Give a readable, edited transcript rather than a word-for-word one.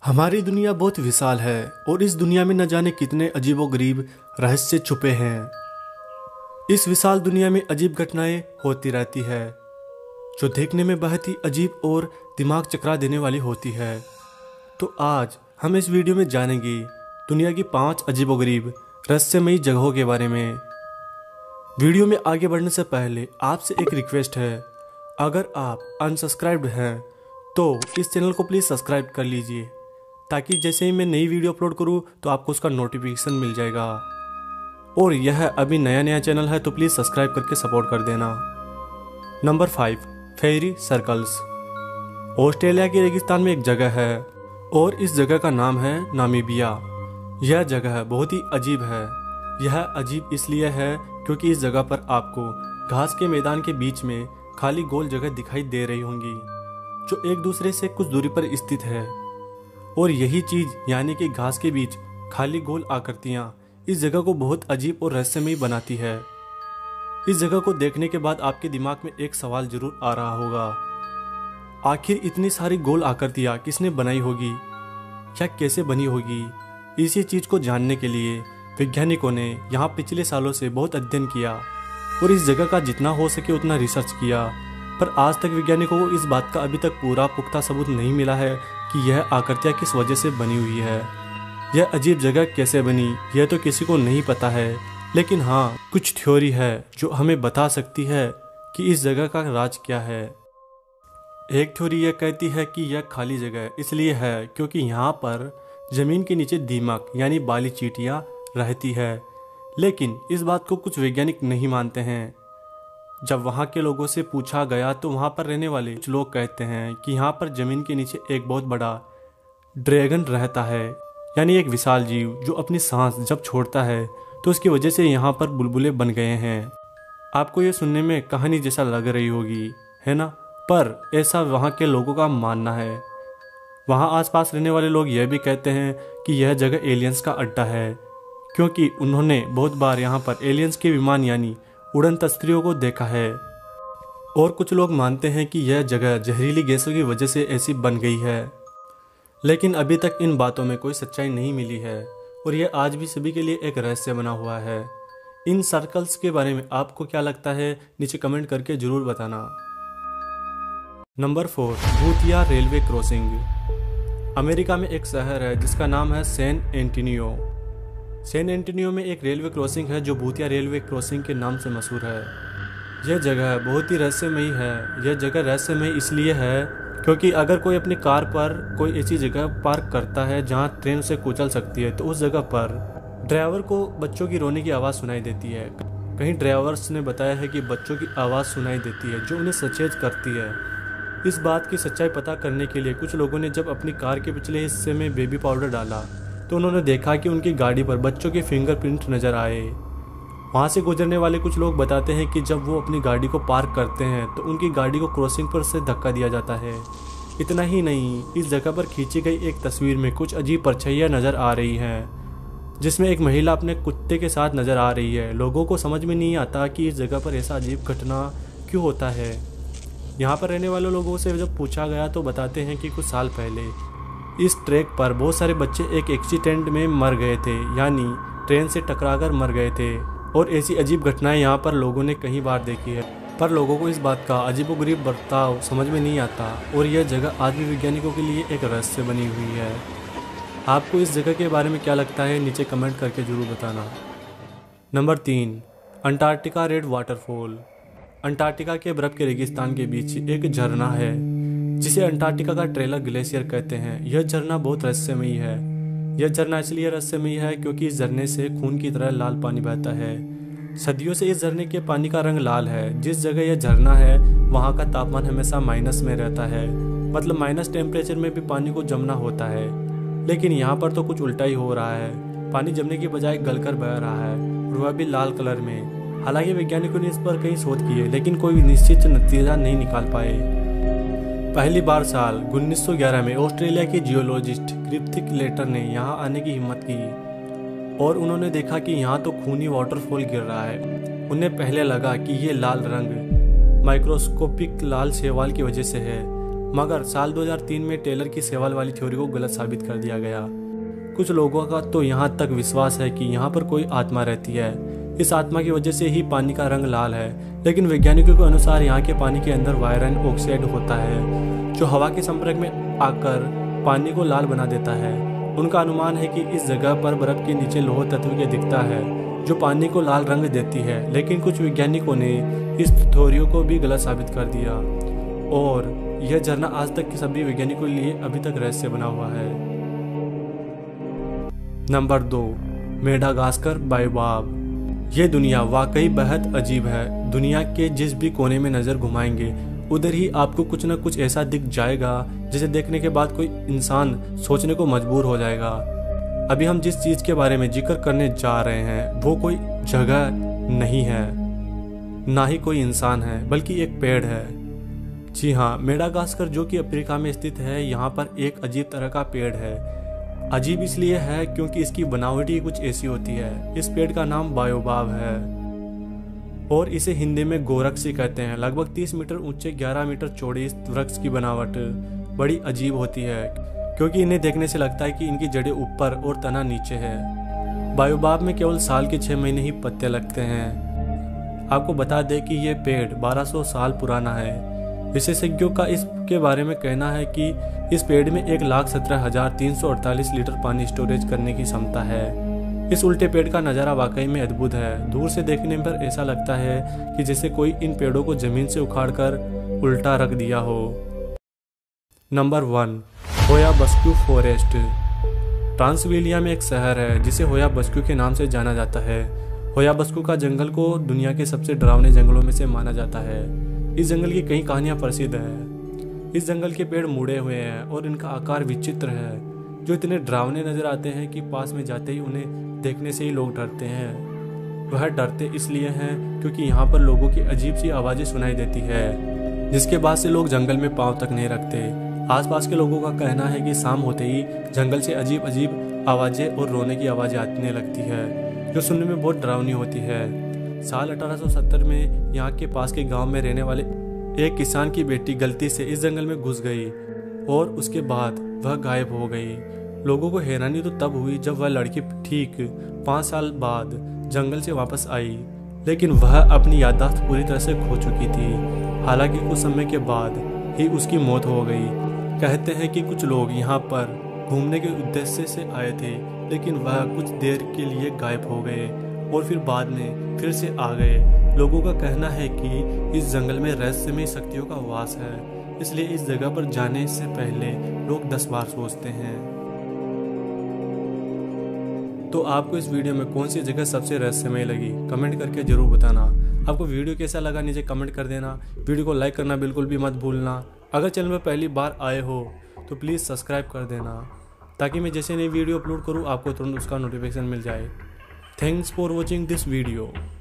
हमारी दुनिया बहुत विशाल है और इस दुनिया में न जाने कितने अजीबोगरीब रहस्य छुपे हैं। इस विशाल दुनिया में अजीब घटनाएं होती रहती है जो देखने में बहुत ही अजीब और दिमाग चकरा देने वाली होती है। तो आज हम इस वीडियो में जानेंगे दुनिया की 5 अजीबोगरीब रहस्यमयी जगहों के बारे में। वीडियो में आगे बढ़ने से पहले आपसे एक रिक्वेस्ट है, अगर आप अनसब्सक्राइब्ड हैं तो इस चैनल को प्लीज़ सब्सक्राइब कर लीजिए ताकि जैसे ही मैं नई वीडियो अपलोड करूं तो आपको उसका नोटिफिकेशन मिल जाएगा। और यह अभी नया चैनल है तो प्लीज़ सब्सक्राइब करके सपोर्ट कर देना। नंबर 5, फेरी सर्कल्स। ऑस्ट्रेलिया के रेगिस्तान में एक जगह है और इस जगह का नाम है नामीबिया। यह जगह बहुत ही अजीब है। यह अजीब इसलिए है क्योंकि इस जगह पर आपको घास के मैदान के बीच में खाली गोल जगह दिखाई दे रही होंगी जो एक दूसरे से कुछ दूरी पर स्थित है। और यही चीज यानी कि घास के बीच खाली गोल आकृतियां इस जगह को बहुत अजीब और रहस्यमयी बनाती है। इस जगह को देखने के बाद आपके दिमाग में एक सवाल जरूर आ रहा होगा, आखिर इतनी सारी गोल आकृतियां किसने बनाई होगी या कैसे बनी होगी। इसी चीज को जानने के लिए वैज्ञानिकों ने यहाँ पिछले सालों से बहुत अध्ययन किया और इस जगह का जितना हो सके उतना रिसर्च किया, पर आज तक वैज्ञानिकों को इस बात का अभी तक पूरा पुख्ता सबूत नहीं मिला है कि यह आकृतियाँ किस वजह से बनी हुई है। यह अजीब जगह कैसे बनी यह तो किसी को नहीं पता है, लेकिन हाँ कुछ थ्योरी है जो हमें बता सकती है कि इस जगह का राज क्या है। एक थ्योरी यह कहती है कि यह खाली जगह इसलिए है क्योंकि यहाँ पर जमीन के नीचे दीमक यानी बाली चींटियाँ रहती है, लेकिन इस बात को कुछ वैज्ञानिक नहीं मानते हैं। जब वहाँ के लोगों से पूछा गया तो वहाँ पर रहने वाले कुछ लोग कहते हैं कि यहाँ पर जमीन के नीचे एक बहुत बड़ा ड्रैगन रहता है, यानी एक विशाल जीव जो अपनी सांस जब छोड़ता है तो उसकी वजह से यहाँ पर बुलबुले बन गए हैं। आपको ये सुनने में कहानी जैसा लग रही होगी, है ना? पर ऐसा वहाँ के लोगों का मानना है। वहाँ आसपास रहने वाले लोग यह भी कहते हैं कि यह जगह एलियंस का अड्डा है क्योंकि उन्होंने बहुत बार यहाँ पर एलियंस के विमान यानी उड़न तस्करियों को देखा है। और कुछ लोग मानते हैं कि यह जगह जहरीली गैसों की वजह से ऐसी बन गई है, लेकिन अभी तक इन बातों में कोई सच्चाई नहीं मिली है और यह आज भी सभी के लिए एक रहस्य बना हुआ है। इन सर्कल्स के बारे में आपको क्या लगता है नीचे कमेंट करके जरूर बताना। नंबर 4, भूतिया रेलवे क्रॉसिंग। अमेरिका में एक शहर है जिसका नाम है सैन एंटोनियो। सैन एंटोनियो में एक रेलवे क्रॉसिंग है जो भूतिया रेलवे क्रॉसिंग के नाम से मशहूर है। यह जगह बहुत ही रहस्यमयी है। यह जगह रहस्यमयी इसलिए है क्योंकि अगर कोई अपनी कार पर कोई ऐसी जगह पार्क करता है जहां ट्रेन उसे कुचल सकती है तो उस जगह पर ड्राइवर को बच्चों की रोने की आवाज़ सुनाई देती है। कहीं ड्राइवर्स ने बताया है कि बच्चों की आवाज़ सुनाई देती है जो उन्हें सचेत करती है। इस बात की सच्चाई पता करने के लिए कुछ लोगों ने जब अपनी कार के पिछले हिस्से में बेबी पाउडर डाला तो उन्होंने देखा कि उनकी गाड़ी पर बच्चों के फिंगरप्रिंट नजर आए। वहाँ से गुजरने वाले कुछ लोग बताते हैं कि जब वो अपनी गाड़ी को पार्क करते हैं तो उनकी गाड़ी को क्रॉसिंग पर से धक्का दिया जाता है। इतना ही नहीं, इस जगह पर खींची गई एक तस्वीर में कुछ अजीब परछाइयाँ नजर आ रही हैं जिसमें एक महिला अपने कुत्ते के साथ नजर आ रही है। लोगों को समझ में नहीं आता कि इस जगह पर ऐसा अजीब घटना क्यों होता है। यहाँ पर रहने वाले लोगों से जब पूछा गया तो बताते हैं कि कुछ साल पहले इस ट्रैक पर बहुत सारे बच्चे एक एक्सीडेंट में मर गए थे, यानी ट्रेन से टकराकर मर गए थे। और ऐसी अजीब घटनाएं यहाँ पर लोगों ने कई बार देखी है, पर लोगों को इस बात का अजीबोगरीब बर्ताव समझ में नहीं आता और यह जगह आज भी वैज्ञानिकों के लिए एक रहस्य बनी हुई है। आपको इस जगह के बारे में क्या लगता है नीचे कमेंट करके जरूर बताना। Number 3, Antarctica red waterfall. Antarctica के बर्फ के रेगिस्तान के बीच एक झरना है जिसे अंटार्कटिका का ट्रेलर ग्लेशियर कहते हैं। यह झरना बहुत रहस्यमयी है। यह झरना इसलिए रहस्यमयी है क्योंकि इस झरने से खून की तरह लाल पानी बहता है। सदियों से इस झरने के पानी का रंग लाल है। जिस जगह यह झरना है वहाँ का तापमान हमेशा माइनस में रहता है, मतलब माइनस टेम्परेचर में भी पानी को जमना होता है। लेकिन यहाँ पर तो कुछ उल्टा ही हो रहा है, पानी जमने की बजाय गलकर बह रहा है और वह भी लाल कलर में। हालांकि वैज्ञानिकों ने इस पर कई शोध किए लेकिन कोई निश्चित नतीजा नहीं निकाल पाए। पहली बार साल 1911 में ऑस्ट्रेलिया के जियोलॉजिस्ट क्रिप्थिक लेटर ने यहाँ आने की हिम्मत की और उन्होंने देखा कि यहाँ तो खूनी वाटरफॉल गिर रहा है। उन्हें पहले लगा कि ये लाल रंग माइक्रोस्कोपिक लाल शैवाल की वजह से है, मगर साल 2003 में टेलर की सेवाल वाली थ्योरी को गलत साबित कर दिया गया। कुछ लोगों का तो यहाँ तक विश्वास है कि यहाँ पर कोई आत्मा रहती है। इस आत्मा की वजह से ही पानी का रंग लाल है, लेकिन वैज्ञानिकों के अनुसार यहाँ के पानी के अंदर आयरन ऑक्साइड होता है जो हवा के संपर्क में आकर पानी को लाल बना देता है। उनका अनुमान है कि इस जगह पर बर्फ के नीचे लौह तत्व के दिखता है जो पानी को लाल रंग देती है, लेकिन कुछ वैज्ञानिकों ने इस थ्योरियों को भी गलत साबित कर दिया और यह झरना आज तक के सभी वैज्ञानिकों के लिए अभी तक रहस्य बना हुआ है। Number 2, Madagascar baobab. ये दुनिया वाकई बेहद अजीब है। दुनिया के जिस भी कोने में नजर घुमाएंगे उधर ही आपको कुछ न कुछ ऐसा दिख जाएगा जिसे देखने के बाद कोई इंसान सोचने को मजबूर हो जाएगा। अभी हम जिस चीज के बारे में जिक्र करने जा रहे हैं वो कोई जगह नहीं है, ना ही कोई इंसान है, बल्कि एक पेड़ है। जी हाँ, मेडागास्कर जो कि अफ्रीका में स्थित है, यहाँ पर एक अजीब तरह का पेड़ है। अजीब इसलिए है क्योंकि इसकी बनावटी कुछ ऐसी होती है। इस पेड़ का नाम बायोबाब है और इसे हिंदी में गोरक्षी कहते हैं। लगभग 30 मीटर ऊंचे 11 मीटर चौड़े इस वृक्ष की बनावट बड़ी अजीब होती है क्योंकि इन्हें देखने से लगता है कि इनकी जड़ें ऊपर और तना नीचे है। बायोबाब में केवल साल के 6 महीने ही पत्ते लगते हैं। आपको बता दें कि यह पेड़ 1200 साल पुराना है। विशेषज्ञों का इसके बारे में कहना है कि इस पेड़ में 1,17,348 लीटर पानी स्टोरेज करने की क्षमता है। इस उल्टे पेड़ का नज़ारा वाकई में अद्भुत है। दूर से देखने पर ऐसा लगता है कि जैसे कोई इन पेड़ों को जमीन से उखाड़कर उल्टा रख दिया हो। नंबर 1, होया बस्क्यू फॉरेस्ट। ट्रांसविलिया में एक शहर है जिसे होया बस्क्यू के नाम से जाना जाता है। होया बस्क्यू का जंगल को दुनिया के सबसे डरावने जंगलों में से माना जाता है। इस जंगल की कई कहानियां प्रसिद्ध है। इस जंगल के पेड़ मुड़े हुए हैं और इनका आकार विचित्र है जो इतने डरावने नजर आते हैं कि पास में जाते ही उन्हें देखने से ही लोग डरते हैं। वह डरते इसलिए हैं क्योंकि यहाँ पर लोगों की अजीब सी आवाज़ें सुनाई देती है जिसके बाद से लोग जंगल में पांव तक नहीं रखते। आसपास के लोगों का कहना है कि शाम होते ही जंगल से अजीब अजीब आवाज़ें और रोने की आवाज़ें आने लगती है जो सुनने में बहुत डरावनी होती है। साल 1870 में यहाँ के पास के गांव में रहने वाले एक किसान की बेटी गलती से इस जंगल में घुस गई और उसके बाद वह गायब हो गई। लोगों को हैरानी तो तब हुई जब वह लड़की ठीक 5 साल बाद जंगल से वापस आई, लेकिन वह अपनी याददाश्त पूरी तरह से खो चुकी थी। हालांकि कुछ समय के बाद ही उसकी मौत हो गई। कहते हैं कि कुछ लोग यहाँ पर घूमने के उद्देश्य से आए थे, लेकिन वह कुछ देर के लिए गायब हो गए और फिर बाद में फिर से आ गए। लोगों का कहना है कि इस जंगल में रहस्यमय शक्तियों का वास है, इसलिए इस जगह पर जाने से पहले लोग 10 बार सोचते हैं। तो आपको इस वीडियो में कौन सी जगह सबसे रहस्यमय लगी, कमेंट करके जरूर बताना। आपको वीडियो कैसा लगा नीचे कमेंट कर देना। वीडियो को लाइक करना बिल्कुल भी मत भूलना। अगर चैनल में पहली बार आए हो तो प्लीज़ सब्सक्राइब कर देना ताकि मैं जैसे नई वीडियो अपलोड करूँ आपको तुरंत उसका नोटिफिकेशन मिल जाए। Thanks for watching this video.